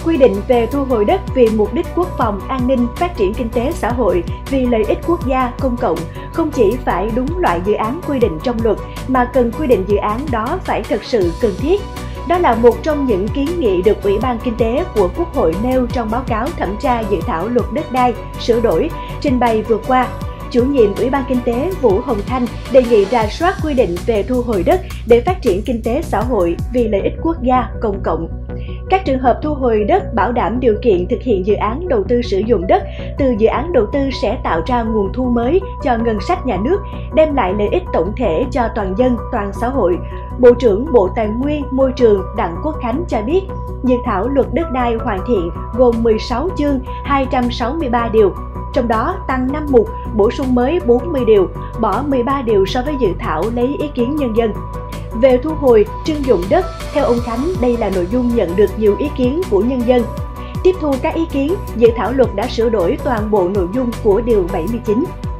Quy định về thu hồi đất vì mục đích quốc phòng, an ninh, phát triển kinh tế xã hội, vì lợi ích quốc gia, công cộng không chỉ phải đúng loại dự án quy định trong luật mà cần quy định dự án đó phải thật sự cần thiết. Đó là một trong những kiến nghị được Ủy ban Kinh tế của Quốc hội nêu trong báo cáo thẩm tra dự thảo luật đất đai sửa đổi trình bày vừa qua. Chủ nhiệm Ủy ban Kinh tế Vũ Hồng Thanh đề nghị rà soát quy định về thu hồi đất để phát triển kinh tế xã hội vì lợi ích quốc gia, công cộng. Các trường hợp thu hồi đất bảo đảm điều kiện thực hiện dự án đầu tư sử dụng đất từ dự án đầu tư sẽ tạo ra nguồn thu mới cho ngân sách nhà nước, đem lại lợi ích tổng thể cho toàn dân, toàn xã hội. Bộ trưởng Bộ Tài nguyên, Môi trường Đặng Quốc Khánh cho biết, dự thảo luật đất đai hoàn thiện gồm 16 chương, 263 điều. Trong đó tăng 5 mục, bổ sung mới 40 điều, bỏ 13 điều so với dự thảo lấy ý kiến nhân dân. Về thu hồi, trưng dụng đất, theo ông Khánh, đây là nội dung nhận được nhiều ý kiến của nhân dân. Tiếp thu các ý kiến, dự thảo luật đã sửa đổi toàn bộ nội dung của Điều 79.